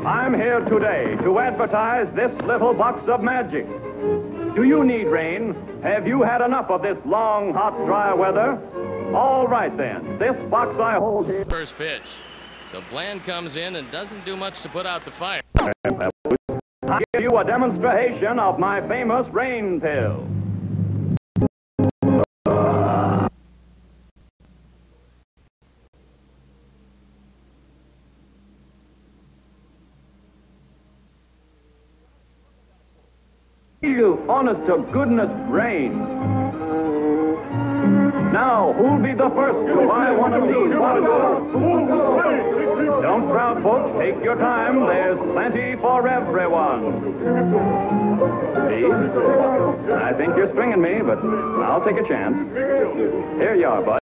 I'm here today to advertise this little box of magic. Do you need rain? Have you had enough of this long, hot, dry weather? All right, then. This box I hold here... First pitch. So Bland comes in and doesn't do much to put out the fire. I give you a demonstration of my famous rain pill. You honest to goodness rain. Now, who'll be the first to buy one of these? Don't crowd, folks. Take your time. There's plenty for everyone. Steve, I think you're stringing me, but I'll take a chance. Here you are, bud.